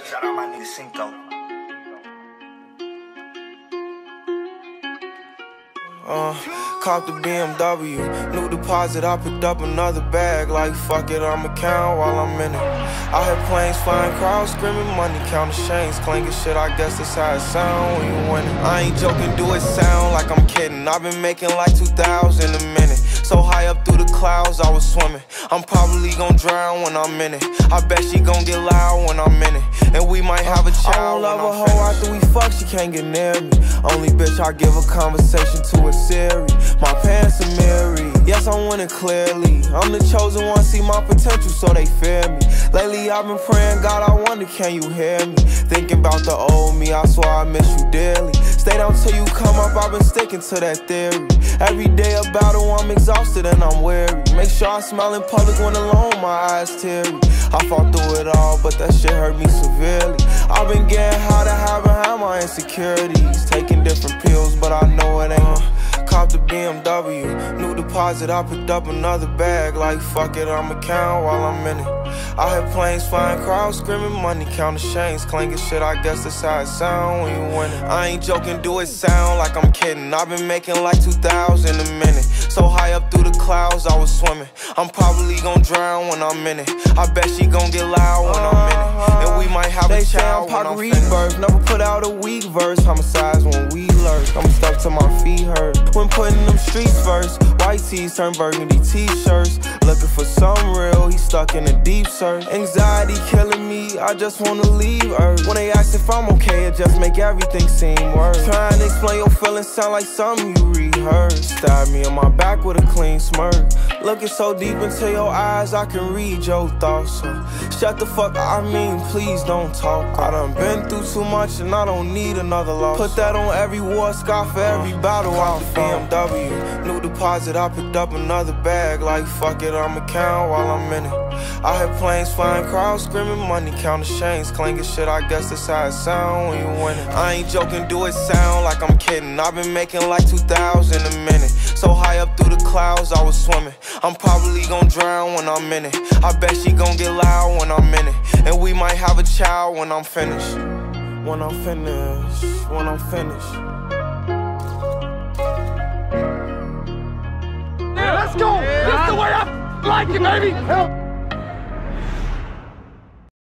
Shout out my nigga Cinco. Caught the BMW, new deposit, I picked up another bag. Like fuck it, I'ma count while I'm in it. I hear planes flying, crowds screaming, money counting chains clanking shit. I guess that's how it sound when you winning. I ain't joking, do it sound like I'm kidding. I've been making like 2,000 a minute. So high up through the clouds, I was swimming. I'm probably gon' drown when I'm in it. I bet she gon' get loud when I'm in it. And we might have a child. I don't love a hoe after we fuck, she can't get near me. Only bitch I give a conversation to is Siri. My pants are mirrored, yes I'm winning clearly. I'm the chosen one, see my potential so they fear me. Lately I've been praying, God I wonder can you hear me. Thinking about the old me, I swear I miss you dearly. Stay down till you come up, I've been sticking to that theory. Every day a battle, I'm exhausted and I'm weary. Make sure I smile in public when alone, my eyes teary. I fought through it all, but that shit hurt me severely. I've been getting high to hide behind my insecurities. Taking different pills, but I know it ain't. Caught the BMW, new deposit, I picked up another bag. Like fuck it, I'ma count while I'm in it. I hear planes flying, crowds screaming, money counting chains clanking shit. I guess that's how it sound when you winning. I ain't joking, do it sound like I'm kidding. I've been making like 2,000 a minute. So high up through the clouds, I was swimming. I'm probably gon' drown when I'm in it. I bet she gon' get loud when I'm in it. And we might have a child when I'm finished. Never put out a weak verse, homicides when we lurk. I'm stuck till my feet hurt. When putting them streets first, white tees turn burgundy t-shirts. Looking for some real, he stuck in a deep search. Anxiety killing me, I just wanna leave Earth. When they ask if I'm okay, it just make everything seem worse. Trying to explain your feelings sound like something you rehearsed. Stab me in my back with a clean smirk. Looking so deep into your eyes, I can read your thoughts. So shut the fuck up, I mean please don't talk. I done been through too much and I don't need another loss. Put that on every war scar for every battle I fought. BMW, new deposit, I picked up another bag. Like fuck it, I'ma count while I'm in it. I hear planes flying, crowds screaming, money counting chains clanking shit. I guess that's how it sound when you winning. I ain't joking, do it sound like I'm kidding. I've been making like 2,000 a minute. So high up through the clouds, I was swimming. I'm probably gon' drown when I'm in it. I bet she gon' get loud when I'm in it. And we might have a child when I'm finished. When I'm finished, when I'm finished. Let's go! That's the way I like it, baby!